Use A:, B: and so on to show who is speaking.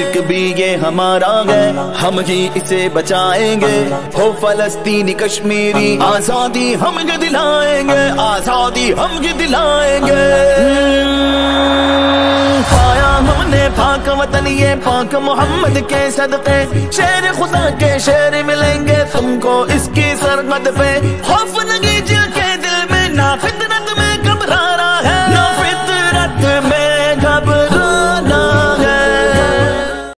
A: भी ये हमारा है, हम ही इसे बचाएंगे। हो फलस्तीनी कश्मीरी, आजादी हम ये दिलाएंगे, आजादी हम ये दिलाएंगे। पाया हमने पाक वतन ये पाक मोहम्मद के सदके, शेर खुदा के शेर मिलेंगे तुमको इसकी सरहद पे। खौफ न कीजिए